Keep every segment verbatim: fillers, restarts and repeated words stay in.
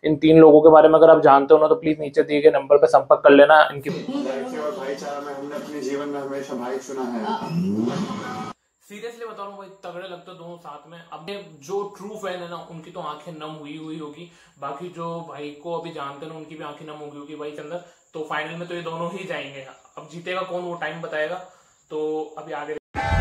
इन तीन लोगों के बारे में अगर आप जानते हो ना तो प्लीज नीचे दिए गए नंबर पर संपर्क कर लेना। इनकी भाईचारा में हमने अपने जीवन में हमेशा भाई चुना है। सीरियसली बता रहा हूँ भाई, तगड़े लगते हो दोनों साथ में। अब जो ट्रू फैन है ना उनकी तो आंखें नम हुई हुई होगी, बाकी जो भाई को अभी जानते हैं ना उनकी भी आंखें नम होगी होगी भाई के अंदर। तो फाइनल में तो ये दोनों ही जाएंगे। अब जीतेगा कौन वो टाइम बताएगा। तो अभी आगे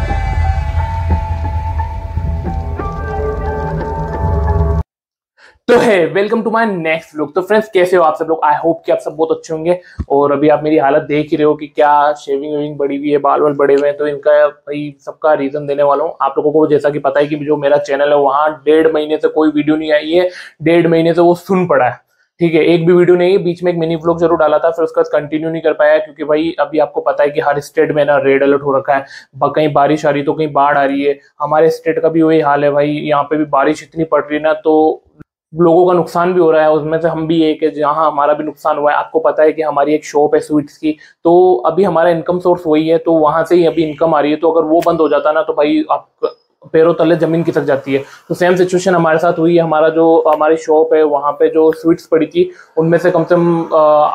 तो है welcome to my next vlog. तो फ्रेंड्स कैसे हो आप सब लोग, आई होप कि आप सब बहुत अच्छे होंगे। और अभी आप मेरी हालत देख ही रहे हो कि क्या शेविंग वेविंग बड़ी हुई है, बाल वाल बड़े हुए हैं। तो इनका भाई सबका रीजन देने वाला हूँ आप लोगों को। जैसा कि पता है कि जो मेरा चैनल है वहाँ डेढ़ महीने से कोई वीडियो नहीं आई है, डेढ़ महीने से वो सुन पड़ा है, ठीक है। एक भी वीडियो नहीं है, बीच में एक मिनी व्लॉग जरूर डाला था, फिर उसका कंटिन्यू नहीं कर पाया क्योंकि भाई अभी आपको पता है कि हर स्टेट में ना रेड अलर्ट हो रखा है। कहीं बारिश आ रही तो कहीं बाढ़ आ रही है। हमारे स्टेट का भी वही हाल है भाई, यहाँ पे भी बारिश इतनी पड़ रही है ना तो लोगों का नुकसान भी हो रहा है। उसमें से हम भी एक है जहाँ हमारा भी नुकसान हुआ है। आपको पता है कि हमारी एक शॉप है स्वीट्स की, तो अभी हमारा इनकम सोर्स वही है, तो वहां से ही अभी इनकम आ रही है। तो अगर वो बंद हो जाता ना तो भाई आप पैरों तले जमीन खिसक जाती है। तो सेम सिचुएशन हमारे साथ हुई है। हमारा जो हमारी शॉप है वहां पे जो स्वीट्स पड़ी थी उनमें से कम से कम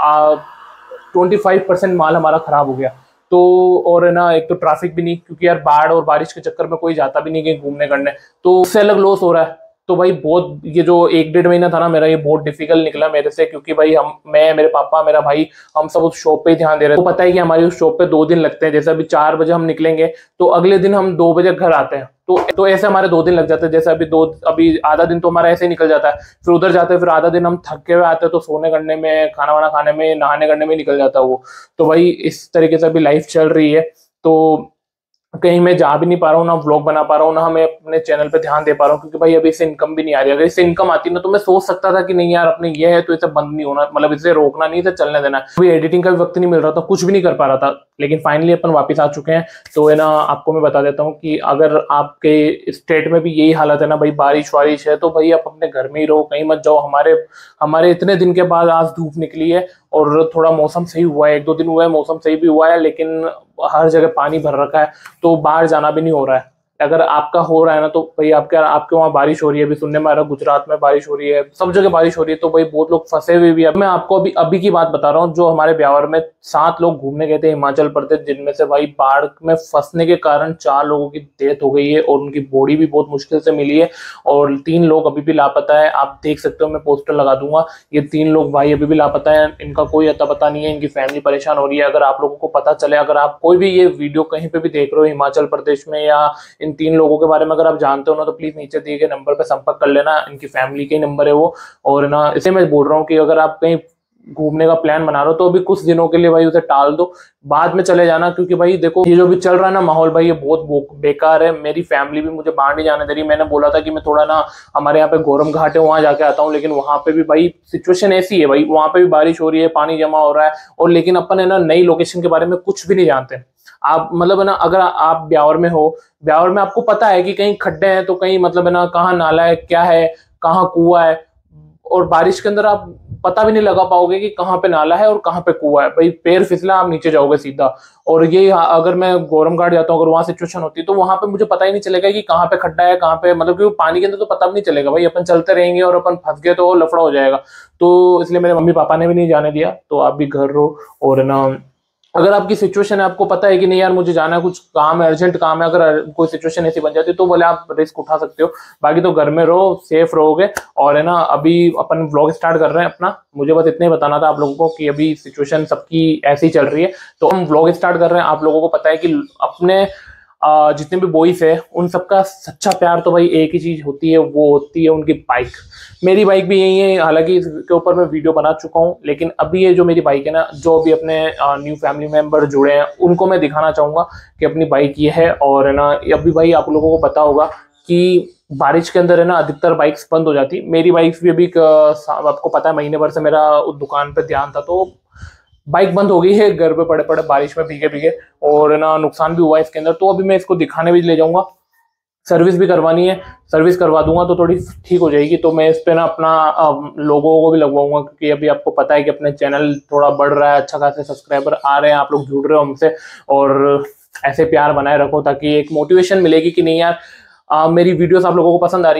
ट्वेंटी फाइव परसेंट माल हमारा खराब हो गया। तो और है ना, एक तो ट्रैफिक भी नहीं, क्योंकि यार बाढ़ और बारिश के चक्कर में कोई जाता भी नहीं कहीं घूमने करने, तो उससे अलग लॉस हो रहा है। तो भाई बहुत ये जो एक डेढ़ महीना था ना मेरा, ये बहुत डिफिकल्ट निकला मेरे से, क्योंकि भाई हम मैं मेरे पापा मेरा भाई हम सब उस शॉप पे ही ध्यान दे रहे हैं। तो पता है कि हमारी उस शॉप पे दो दिन लगते हैं। जैसे अभी चार बजे हम निकलेंगे तो अगले दिन हम दो बजे घर आते हैं। तो तो ऐसे हमारे दो दिन लग जाते हैं। जैसे अभी दो अभी आधा दिन तो हमारा ऐसे ही निकल जाता है, फिर उधर जाते हैं, फिर आधा दिन हम थके हुए आते हैं, तो सोने करने में, खाना वाना खाने में, नहाने करने में निकल जाता है वो। तो भाई इस तरीके से अभी लाइफ चल रही है। तो कहीं मैं जा भी नहीं पा रहा हूँ, ना व्लॉग बना पा रहा हूँ, ना मैं अपने चैनल पे ध्यान दे पा रहा हूँ, क्योंकि भाई अभी इससे इनकम भी नहीं आ रही। अगर इससे इनकम आती ना तो मैं सोच सकता था कि नहीं यार अपने ये है तो इसे बंद नहीं होना, मतलब इसे रोकना नहीं, इसे चलने देना। अभी एडिटिंग का भी वक्त नहीं मिल रहा था, कुछ भी नहीं कर पा रहा था, लेकिन फाइनली अपन वापस आ चुके हैं। तो है ना, आपको मैं बता देता हूँ कि अगर आपके स्टेट में भी यही हालत है ना भाई, बारिश वारिश है, तो भाई आप अपने घर में ही रहो, कहीं मत जाओ। हमारे हमारे इतने दिन के बाद आज धूप निकली है और थोड़ा मौसम सही हुआ है, एक दो दिन हुआ है, मौसम सही भी हुआ है, लेकिन हर जगह पानी भर रखा है, तो बाहर जाना भी नहीं हो रहा है। अगर आपका हो रहा है ना तो भाई आपके आपके वहाँ बारिश हो रही है, अभी सुनने में आ रहा है गुजरात में बारिश हो रही है, सब जगह बारिश हो रही है, तो भाई बहुत लोग फंसे हुए भी है। मैं आपको अभी अभी की बात बता रहा हूँ, जो हमारे ब्यावर में सात लोग घूमने गए थे हिमाचल प्रदेश, जिनमें से भाई बाढ़ में फंसने के कारण चार लोगों की डेथ हो गई है और उनकी बॉडी भी बहुत मुश्किल से मिली है, और तीन लोग अभी भी लापता है। आप देख सकते हो, मैं पोस्टर लगा दूंगा। ये तीन लोग भाई अभी भी लापता है, इनका कोई अता पता नहीं है, इनकी फैमिली परेशान हो रही है। अगर आप लोगों को पता चले, अगर आप कोई भी ये वीडियो कहीं पे भी देख रहे हो हिमाचल प्रदेश में, या इन तीन लोगों के बारे में अगर आप जानते हो ना तो प्लीज नीचे दिए गए नंबर पे संपर्क कर लेना। इनकी फैमिली के नंबर है वो। और ना इसे मैं बोल रहा हूँ कि अगर आप कहीं घूमने का प्लान बना रहे हो तो अभी कुछ दिनों के लिए भाई उसे टाल दो, बाद में चले जाना, क्योंकि भाई देखो ये जो भी चल रहा है ना माहौल भाई, ये बहुत बेकार है। मेरी फैमिली भी मुझे बाहर नहीं जाने दे रही। मैंने बोला था कि मैं थोड़ा ना हमारे यहाँ पे गोरम घाट है वहां जाके आता हूँ, लेकिन वहां पे भी भाई सिचुएशन ऐसी है भाई, वहां पे भी बारिश हो रही है, पानी जमा हो रहा है, और लेकिन अपन है ना नई लोकेशन के बारे में कुछ भी नहीं जानते। आप मतलब है ना, अगर आप ब्यावर में हो, ब्यावर में आपको पता है कि कहीं खड्डे हैं तो कहीं मतलब है ना कहाँ नाला है, क्या है, कहाँ कुआं है, और बारिश के अंदर आप पता भी नहीं लगा पाओगे कि कहाँ पे नाला है और कहाँ पे कुआं है। भाई पैर फिसला आप नीचे जाओगे सीधा। और ये अगर मैं गोरम घाट जाता हूँ, अगर वहां सिचुएशन होती है तो वहां पे मुझे पता ही नहीं चलेगा कि कहाँ पे खड्डा है, कहाँ पे, मतलब कि पानी के अंदर तो पता भी नहीं चलेगा भाई। अपन चलते रहेंगे और अपन फंस गए तो लफड़ा हो जाएगा। तो इसलिए मेरे मम्मी पापा ने भी नहीं जाने दिया। तो आप भी घर रहो, और ना अगर आपकी सिचुएशन है, आपको पता है कि नहीं यार मुझे जाना है, कुछ काम है, अर्जेंट काम है, अगर कोई सिचुएशन ऐसी बन जाती है तो बोले आप रिस्क उठा सकते हो। बाकी तो घर में रहो, सेफ रहोगे। और है ना, अभी अपन व्लॉग स्टार्ट कर रहे हैं अपना। मुझे बस इतना ही बताना था आप लोगों को कि अभी सिचुएशन सबकी ऐसी ही चल रही है, तो हम व्लॉग स्टार्ट कर रहे हैं। आप लोगों को पता है कि अपने आ, जितने भी बॉयज है उन सबका सच्चा प्यार तो भाई एक ही चीज होती है, वो होती है उनकी बाइक। मेरी बाइक भी यही है, हालांकि इसके ऊपर मैं वीडियो बना चुका हूँ, लेकिन अभी ये जो मेरी बाइक है ना, जो अभी अपने न्यू फैमिली मेंबर जुड़े हैं उनको मैं दिखाना चाहूंगा कि अपनी बाइक ये है। और है ना, अभी भाई आप लोगों को पता होगा कि बारिश के अंदर है ना अधिकतर बाइक्स बंद हो जाती। मेरी बाइक्स भी अभी आपको पता है महीने भर से मेरा उस दुकान पे ध्यान था, तो बाइक बंद हो गई है, घर पे पड़े पड़े बारिश में भीगे भीगे, और ना नुकसान भी हुआ है इसके अंदर। तो अभी मैं इसको दिखाने भी ले जाऊंगा, सर्विस भी करवानी है, सर्विस करवा दूंगा तो थोड़ी ठीक हो जाएगी। तो मैं इस पे ना अपना लोगों को भी लगवाऊंगा, क्योंकि अभी आपको पता है कि अपने चैनल थोड़ा बढ़ रहा है, अच्छा खासे सब्सक्राइबर आ रहे हैं, आप लोग जुड़ रहे हो हमसे, और ऐसे प्यार बनाए रखो ताकि एक मोटिवेशन मिलेगी कि नहीं यार आ, मेरी वीडियोस आप लोगों को पसंद आ रही है।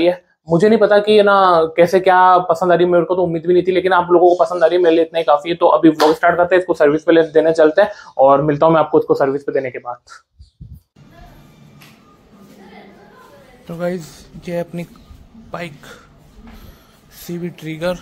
मुझे नहीं पता कि ना कैसे क्या पसंद आ रही है, मेरे को तो उम्मीद भी नहीं थी, लेकिन आप लोगों को पसंद आ रही है, मेरे लिए इतना ही काफी है। तो अभी व्लॉग स्टार्ट करते हैं, इसको सर्विस पे देने चलते हैं और मिलता हूँ मैं आपको इसको सर्विस पे देने के बाद। तो गाइज ये अपनी बाइक सीवी ट्रिगर,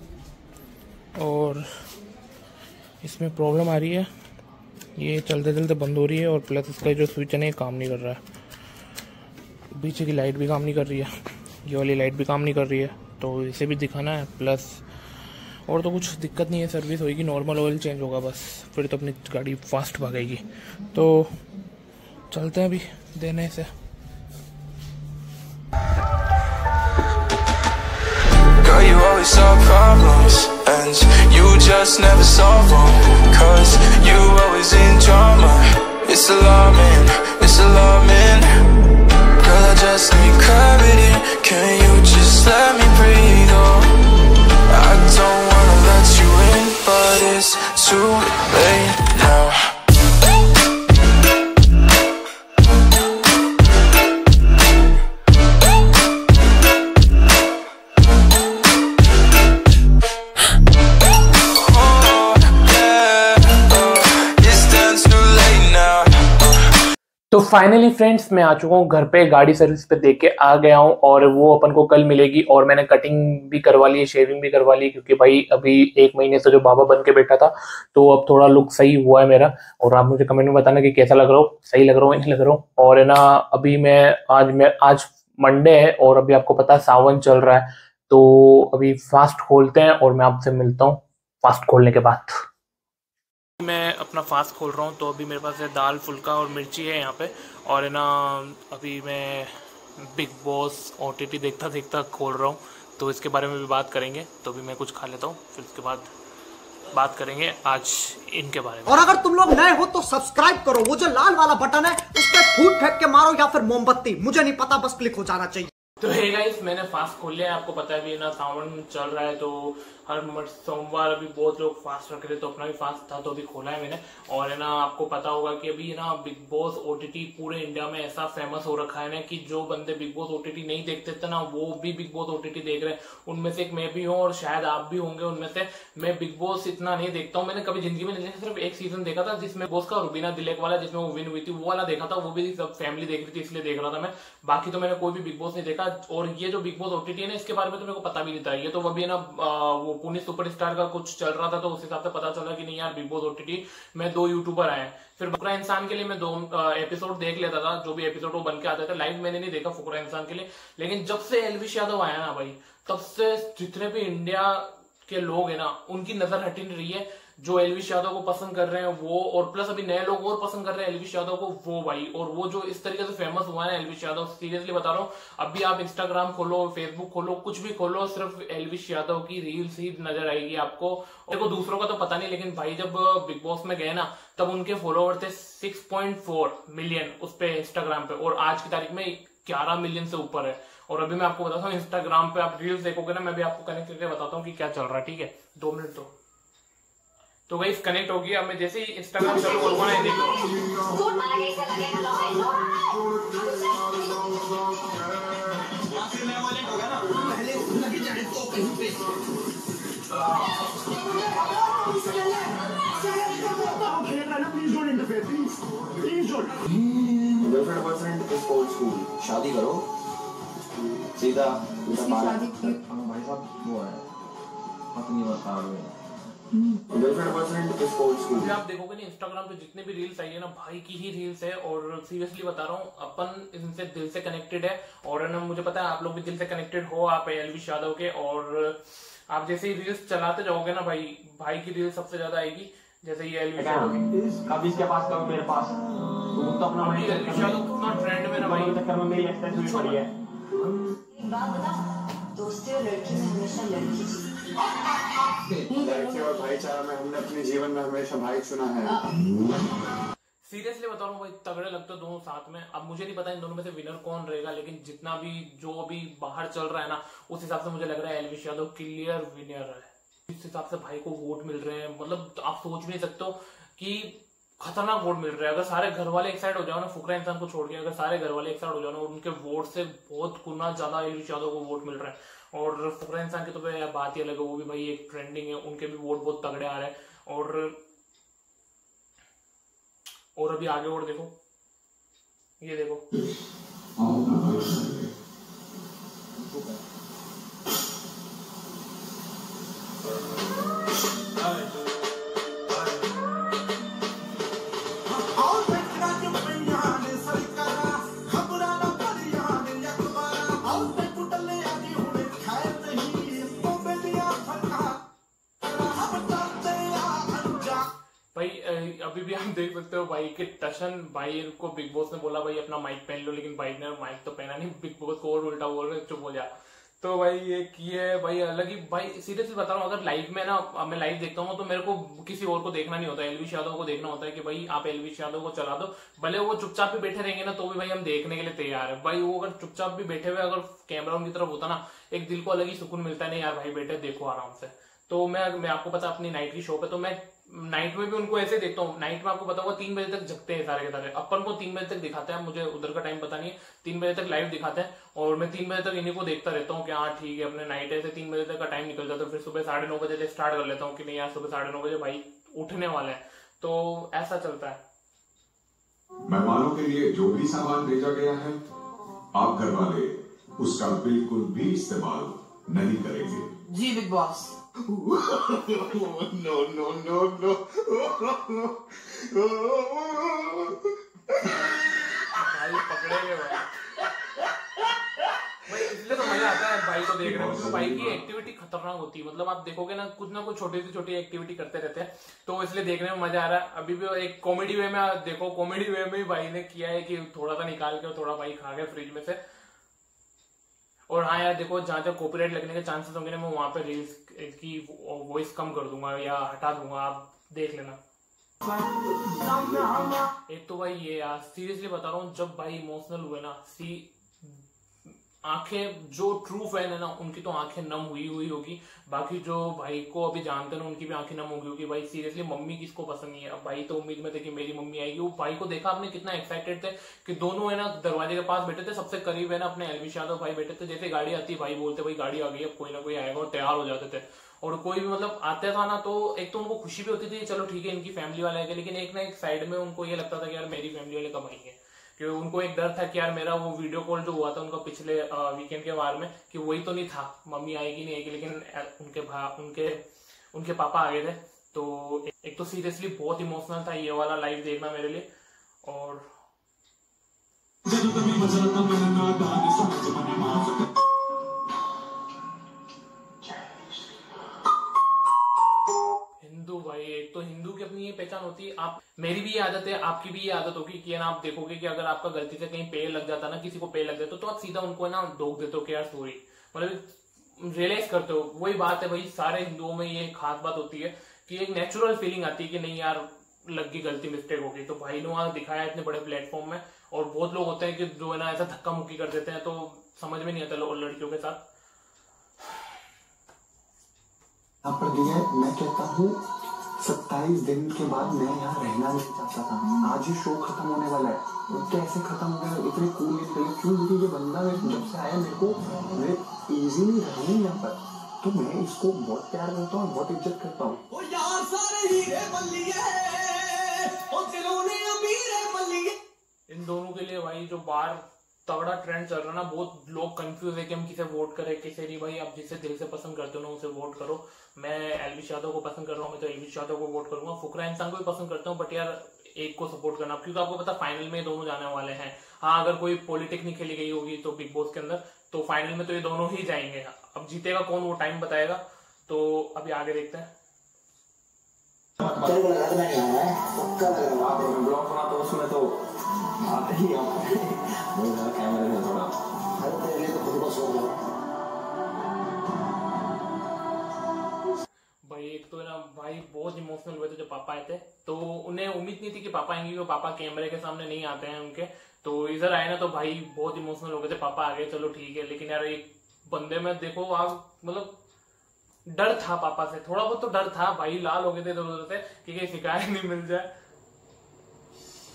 और इसमें प्रॉब्लम आ रही है, ये चलते चलते बंद हो रही है, और प्लस इसका जो स्विच है ना ये काम नहीं कर रहा है, पीछे की लाइट भी काम नहीं कर रही है, ये वाली लाइट भी काम नहीं कर रही है, तो इसे भी दिखाना है। प्लस और तो कुछ दिक्कत नहीं है, सर्विस होगी, नॉर्मल ऑयल चेंज होगा बस, फिर तो अपनी गाड़ी फास्ट भागेगी। तो चलते हैं अभी देने से। Girl, you always solve problems, and you just never solve them, 'cause you always in drama. It's alarming, it's alarming. Girl, I just need clarity. Can you just let me breathe? Oh, I don't wanna let you in, but it's too late now. तो finally friends मैं आ चुका हूँ घर पे, गाड़ी service पे देके आ गया हूँ, और वो अपन को कल मिलेगी। और मैंने कटिंग भी करवा ली है, शेविंग भी करवा ली, क्योंकि भाई अभी एक महीने से जो बाबा बन के बैठा था, तो अब थोड़ा लुक सही हुआ है मेरा। और आप मुझे कमेंट में बताना कि कैसा लग रहा हो, सही लग रहा हो नहीं लग रहा हो। और है ना, अभी मैं आज मैं आज मंडे है और अभी आपको पता है सावन चल रहा है, तो अभी फास्ट खोलते हैं और मैं आपसे मिलता हूँ फास्ट खोलने के बाद। मैं अपना फास्ट खोल रहा हूँ, तो अभी मेरे पास है दाल फुल्का और मिर्ची है यहाँ पे, और है ना अभी मैं बिग बॉस ओटीटी देखता देखता खोल रहा हूँ, तो इसके बारे में भी बात करेंगे। तो अभी मैं कुछ खा लेता हूँ, फिर उसके बाद बात करेंगे आज इनके बारे में। और अगर तुम लोग नए हो तो सब्सक्राइब करो, वो जो लाल वाला बटन है उस पर फूट फेंक के मारो या फिर मोमबत्ती, मुझे नहीं पता, बस क्लिक हो जाना चाहिए। तो हे गाइस, मैंने फास्ट खोल लिया है, आपको पता है भी ना सावन चल रहा है, तो हर सोमवार अभी बहुत लोग फास्ट रख रहे, तो अपना भी फास्ट था तो अभी खोला है मैंने। और है ना आपको पता होगा कि अभी ना बिग बॉस ओटीटी पूरे इंडिया में ऐसा फेमस हो रखा है ना कि जो बंदे बिग बॉस ओटीटी नहीं देखते थे ना, वो भी बिग बॉस ओटीटी देख रहे हैं। उनमें से एक मैं भी हूँ और शायद आप भी होंगे उनमें से। मैं बिग बॉस इतना नहीं देखता हूँ, मैंने कभी जिंदगी में नहीं देखा, सिर्फ एक सीजन देखा था जिसमें बॉस का रुबीना दिलेक वाला, जिसमें वो विन हुई थी, वो वाला देखा था, वो भी सब फैमिली देख रही थी इसलिए देख रहा था मैं। बाकी तो मैंने कोई भी बिग बॉस नहीं देखा। और ये जो बिग बॉस ओटीटी है ना, इसके बारे में तो मेरे को पता भी नहीं था। ये तो अभी ना वो पुणे सुपरस्टार का कुछ चल रहा था, तो उस हिसाब से पता चला कि नहीं यार बिग बॉस ओटीटी में दो यूट्यूबर आए हैं। फिर फुकरा इंसान के लिए मैं दो एपिसोड देख लेता था, जो भी एपिसोड वो बन के आते थे। लाइव मैंने नहीं देखा फुकरा इंसान के लिए, लेकिन जब से एलविश यादव आया ना भाई, तब से जितने भी इंडिया के लोग हैं ना, उनकी नजर हटी नहीं रही है। जो एलविश यादव को पसंद कर रहे हैं वो, और प्लस अभी नए लोग और पसंद कर रहे हैं एलविश यादव को, वो भाई। और वो जो इस तरीके से फेमस हुआ है एलविश यादव, सीरियसली बता रहा हूँ, अभी आप इंस्टाग्राम खोलो, फेसबुक खोलो, कुछ भी खोलो, सिर्फ एलविश यादव की रील्स ही नजर आएगी आपको। देखो दूसरों का तो पता नहीं, लेकिन भाई जब बिग बॉस में गए ना, तब उनके फॉलोवर थे सिक्स पॉइंट फोर मिलियन उस पे इंस्टाग्राम पे, और आज की तारीख में ग्यारह मिलियन से ऊपर है। और अभी मैं आपको बताता हूँ, इंस्टाग्राम पे आप रील्स देखोगे ना, मैं भी आपको कनेक्ट करके बताता हूँ कि क्या चल रहा है, ठीक है? दो मिनट तो तो गाइस कनेक्ट होगी। अब मैं जैसे ही इंस्टाग्राम चालू करूंगा ना, देखो girlfriend boyfriend is old school, शादी करो सीधा भाई साहब वो है अपनी बता रहे girlfriend boyfriend is old school. आप देखोगे ना इंस्टाग्राम पे जितने भी रील्स आई है ना, भाई की ही रील्स है। और सीरियसली बता रहा हूँ, अपन इनसे दिल से कनेक्टेड है। और ना मुझे पता है आप लोग भी दिल से कनेक्टेड हो, आप एलविश यादव के। और आप जैसे ही रील्स चलाते जाओगे ना भाई, भाई की रील्स सबसे ज्यादा आएगी। जैसे ये एलविश यादव कभी इसके पास कभी मेरे पास, तो तो अपना भाई एलविश यादव कितना ट्रेंड में ना भाई, चक्कर में मेरी एक्सप्रेस हुई पड़ी है। बात बता, दोस्ती और लड़की में हमेशा लड़की जीती। लड़के और भाईचारा में हमने अपने जीवन में हमेशा भाई चुना है। सीरियसली बता रहा हूँ भाई, तगड़े लगते दोनों साथ में। अब मुझे नहीं पता इन दोनों में से विनर कौन रहेगा, लेकिन जितना भी जो अभी बाहर चल रहा है ना, उस हिसाब से मुझे लग रहा है एलविश यादव क्लियर विनर है। इस हिसाब से भाई को वोट मिल रहे हैं, मतलब आप सोच भी नहीं सकते हो कि खतरनाक वोट मिल रहे हैं। अगर सारे घर वाले एक साइड हो जाओ ना, फुकरा इंसान को छोड़ के अगर सारे घर वाले एक साइड हो जाओ ना, उनके वोट से बहुत गुना ज्यादा एलवीश यादव को वोट मिल रहा है। और फुकरा इंसान की तो बात ही अलग है, वो भी भाई एक ट्रेंडिंग है, उनके भी वोट बहुत तगड़े आ रहे हैं। और और अभी आगे और देखो, ये देखो भाई। अभी भी आप देख सकते हो भाई के टशन भाई को बिग बॉस ने बोला भाई अपना माइक पहन लो, लेकिन भाई ने माइक तो पहना नहीं, बिग बॉस को और उल्टा बोल रहे चुप हो जा। तो भाई ये किए भाई अलग ही भाई, सीरियसली बता रहा हूँ, अगर लाइव में ना मैं लाइव देखता हूँ तो मेरे को किसी और को देखना नहीं होता, एलवीश यादव को देखना होता है कि भाई आप एलवीश यादव को चला दो, भले वो चुपचाप भी बैठे रहेंगे ना तो भी भाई हम देखने के लिए तैयार है। भाई वो अगर चुपचाप भी बैठे हुए अगर कैमरा उनकी तरफ होता ना, एक दिल को अलग ही सुकून मिलता है, नहीं यार भाई बैठे देखो आराम से। तो मैं मैं आपको पता अपनी नाइट की शो पे, तो मैं नाइट में भी उनको ऐसे देखता हूँ। नाइट में आपको पता होगा तीन बजे तक जगते हैं सारे के सारे, अपन को तीन बजे तक दिखाते हैं, मुझे उधर का टाइम पता नहीं है, तीन बजे तक लाइव दिखाते हैं और मैं तीन बजे तक इन्हीं को देखता रहता हूँ कि हाँ ठीक है अपने नाइट ऐसे तीन बजे तक का टाइम निकल जाता है। फिर सुबह साढ़े नौ बजे से स्टार्ट कर लेता हूँ कि नहीं यार सुबह साढ़े नौ बजे भाई उठने वाले हैं, तो ऐसा चलता है। मेहमानों के लिए जो भी सामान भेजा गया है आप घर वाले उसका बिल्कुल भी इस्तेमाल नहीं करेंगे। जी Bigg Boss. No no no no भाई पकड़ेंगे भाई भाई इसलिए तो मजा आता है भाई को देखने में, तो भाई की एक्टिविटी खतरनाक होती है। मतलब आप देखोगे ना कुछ ना कुछ छोटी सी छोटी एक्टिविटी करते रहते हैं, तो इसलिए देखने में मजा आ रहा है। अभी भी एक कॉमेडी वे में देखो, कॉमेडी वे में भाई ने किया है कि थोड़ा सा निकाल के थोड़ा भाई खा गए फ्रिज में से। और हाँ यार देखो, जहां तक कॉपीराइट लगने के चांसेस होंगे ना मैं वहां पे रील्स की वॉइस कम कर दूंगा या हटा दूंगा, आप देख लेना। एक तो भाई ये यार सीरियसली बता रहा हूँ, जब भाई इमोशनल हुए ना, सी आंखें जो ट्रू फैन है ना उनकी तो आंखें नम हुई हुई होगी, बाकी जो भाई को अभी जानते हैं उनकी भी आंखें नम होगी होगी। भाई सीरियसली मम्मी किसको पसंद नहीं है, अब भाई तो उम्मीद में थे कि मेरी मम्मी आएगी। वो भाई को देखा आपने कितना एक्साइटेड थे कि दोनों है ना दरवाजे के पास बैठे थे, सबसे करीब है ना अपने एलवीश यादव भाई बैठे थे। जैसे गाड़ी आती भाई बोलते भाई गाड़ी आ गई अब कोई ना कोई आएगा, और तैयार हो जाते थे। और कोई भी मतलब आता था ना तो एक तो उनको खुशी भी होती थी चलो ठीक है इनकी फैमिली वाले आएंगे, लेकिन एक ना एक साइड में उनको ये लगता था कि यार मेरी फैमिली वाले कब आएंगे, कि उनको एक डर था कि यार मेरा वो वीडियो कॉल जो हुआ था उनका पिछले वीकेंड के बार में कि वही तो नहीं था, मम्मी आएगी नहीं आएगी, लेकिन उनके भा उनके उनके पापा आ गए थे। तो एक तो सीरियसली बहुत इमोशनल था ये वाला लाइव देखना मेरे लिए। और हिंदू भाई, एक तो हिंदू की अपनी ये पहचान होती है। आप मेरी भी ये आदत है, आपकी भी ये आदत होगी कि ना आप देखोगे कि अगर आपका गलती से कहीं पेड़ लग जाता ना, किसी को पेड़ लग जाता तो आप सीधा उनको ना डोक देते हो कि यार सॉरी, मतलब रियलाइज करते हो। वही बात है भाई, सारे हिंदुओं में ये खास बात होती है कि एक नेचुरल फीलिंग आती है कि नहीं यार लग गई गलती, मिस्टेक हो गई। तो भाई ने वहां दिखाया इतने बड़े प्लेटफॉर्म में। और बहुत लोग होते हैं कि जो है ना ऐसा धक्का मुक्की कर देते हैं, तो समझ में नहीं आता लोग लड़कियों के साथ। यहाँ पर दिया मैं कहता हूँ सत्ताईस दिन के बाद मैं यहाँ रहना नहीं चाहता था। आज ही शो खत्म होने वाला है और कैसे खत्म हो गया, इतनी कूल निकली क्यों? क्योंकि ये बंदा जब से आया मेरे को मैं इजीली रहूँ यहाँ पर, तो मैं इसको बहुत प्यार करता हूँ, बहुत इज्जत करता हूँ। इन दोनों के लिए भाई जो बाहर तगड़ा ट्रेंड चल रहा है ना, बहुत लोग कंफ्यूज है कि हम किसे वोट करें किसे नहीं। भाई आप जिसे दिल से पसंद करते हो ना उसे वोट करो। मैं एलवीश यादव को पसंद कर रहा हूँ, मैं तो एलवीश यादव को वोट करूंगा। फुकरा इंसान को भी पसंद करता हूँ, बट यार एक को सपोर्ट करना, क्योंकि आपको पता फाइनल में दोनों जाने वाले हैं। हाँ अगर कोई पॉलिटिक्स नहीं खेली गई होगी तो बिग बॉस के अंदर, तो फाइनल में तो ये दोनों ही जाएंगे। अब जीतेगा कौन वो टाइम बताएगा, तो अभी आगे देखते हैं। ब्लॉग बना तो उसमें तो आते ही कैमरे में थोड़ा भाई एक तो है ना भाई बहुत इमोशनल हुए थे जब पापा आए थे, तो उन्हें उम्मीद नहीं थी कि पापा आएंगे, वो पापा कैमरे के सामने नहीं आते हैं उनके। तो इधर आए ना तो भाई बहुत इमोशनल हो गए थे, पापा आ गए चलो ठीक है। लेकिन यार एक बंदे में देखो आप मतलब डर था पापा से, थोड़ा बहुत तो डर था भाई। लाल हो गए थे इधर उधर से कि कहीं शिकायत नहीं मिल जाए।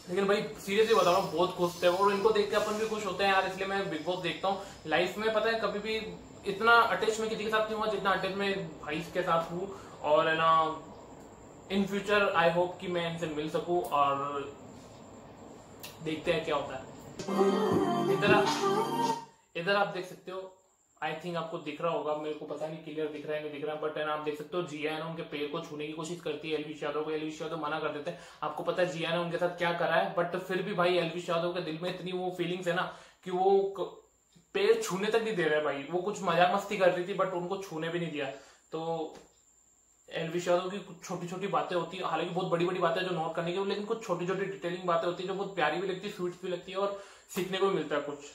लेकिन भाई सीरियसली बता रहा हूँ बहुत खुश थे और इनको देख के अपन भी खुश होते हैं यार, इसलिए मैं बिग बॉस देखता हूँ। लाइफ में पता है कभी भी इतना अटैच में किसी के साथ नहीं हुआ जितना अटैच में भाई के साथ हूँ, और है ना इन फ्यूचर आई होप कि मैं इनसे मिल सकूं और देखते हैं क्या होता है। इधर आप इधर आप देख सकते हो, आई थिंक आपको दिख रहा होगा, मेरे को पता नहीं क्लियर दिख रहा है नहीं दिख रहा है, बट है ना आप देख सकते हो जिया है ना उनके पैर को छूने की कोशिश करती है एलविश यादव को, एलविश यादव मना कर देते हैं। आपको पता है जिया ने उनके साथ क्या करा है, बट फिर भी भाई एलविश यादव के दिल में इतनी वो फीलिंग्स है ना कि वो पैर छूने तक नहीं दे रहे भाई। वो कुछ मजाक मस्ती कर रही थी बट उनको छूने भी नहीं दिया। तो एलविश यादव की कुछ छोटी छोटी बातें होती है, हालांकि बहुत बड़ी बड़ी बातें जो नोट करने की, लेकिन कुछ छोटी छोटी डिटेलिंग बातें होती है जो बहुत प्यारी भी लगती है, स्वीट भी लगती है और सीखने को भी मिलता है कुछ।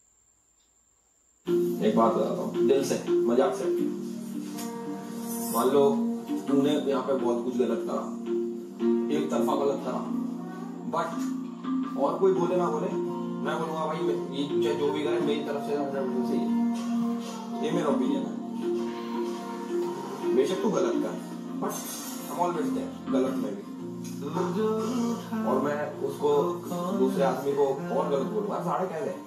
एक बात बताता हूँ दिल से, मजाक से, मान लो तूने यहाँ पे बहुत कुछ गलत करा, एक तरफा गलत करा, बट और कोई बोले ना बोले, मैं बोलूंगा भाई ये जो भी करे मेरी तरफ से हंड्रेड परसेंट सही है। ये मेरा ओपिनियन है। बेशक तू गलत कर, बट हम ऑलवेज देयर गलत में भी, और मैं उसको दूसरे आदमी को और गलत बोलूंगा, साढ़े कह दे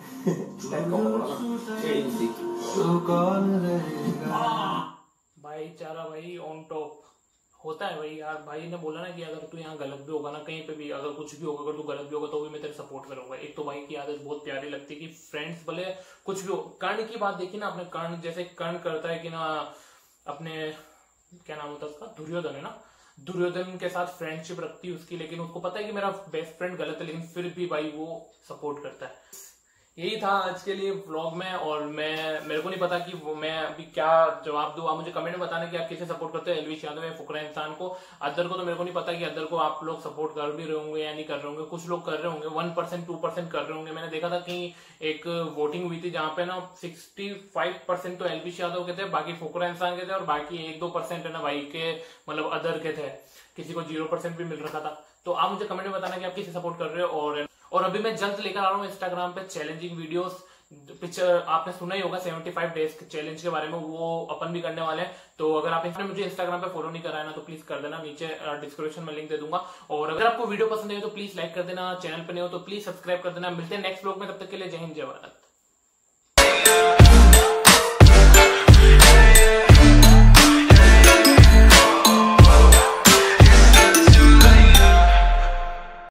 भाईचारा भाई ऑन टॉप होता है भाई यार। भाई ने बोला ना कि अगर तू यहाँ गलत भी होगा ना, कहीं पे भी अगर कुछ भी होगा, अगर तू गलत भी होगा तो भी मैं तेरे सपोर्ट करूंगा। एक तो भाई की आदत बहुत प्यारी लगती है कि फ्रेंड्स भले कुछ भी हो। कर्ण की बात देखी ना आपने, कर्ण जैसे कर्ण करता है कि ना अपने क्या नाम होता है उसका, दुर्योधन है ना, दुर्योधन के साथ फ्रेंडशिप रखती है उसकी, लेकिन उसको पता है कि मेरा बेस्ट फ्रेंड गलत है, लेकिन फिर भी भाई वो सपोर्ट करता है। यही था आज के लिए व्लॉग में, और मैं मेरे को नहीं पता कि वो मैं अभी क्या जवाब दूं। आप मुझे कमेंट में बताना कि आप किसे सपोर्ट करते हो, एलविश यादव या फुकरा इंसान को। अदर को तो मेरे को नहीं पता कि अदर को आप लोग सपोर्ट कर भी रहे होंगे या नहीं कर रहे होंगे। कुछ लोग कर रहे होंगे, वन परसेंट टू परसेंट कर रहे होंगे। मैंने देखा था कि एक वोटिंग हुई थी जहां पे ना सिक्सटी फाइव परसेंट तो एलविश यादव के थे, बाकी फुकरा इंसान के थे, और बाकी एक दो परसेंट है ना भाई के मतलब अदर के थे, किसी को जीरो परसेंट भी मिल रखा था। तो आप मुझे कमेंट में बताना कि आप किसे सपोर्ट कर रहे हो। और और अभी मैं जल्द लेकर आ रहा हूँ इंस्टाग्राम पे चैलेंजिंग वीडियोस। पिक्चर आपने सुना ही होगा सेवेंटी फाइव डेज के चैलेंज के बारे में, वो अपन भी करने वाले हैं। तो अगर आप इसमें मुझे इंस्टाग्राम पे फॉलो नहीं करा है ना तो प्लीज कर देना, नीचे डिस्क्रिप्शन में लिंक दे दूंगा। और अगर आपको वीडियो पसंद आई तो प्लीज लाइक कर देना, चैनल पे नहीं हो तो प्लीज सब्सक्राइब कर देना। मिलते हैं नेक्स्ट व्लॉग में, तब तक के लिए जय हिंद जय भारत।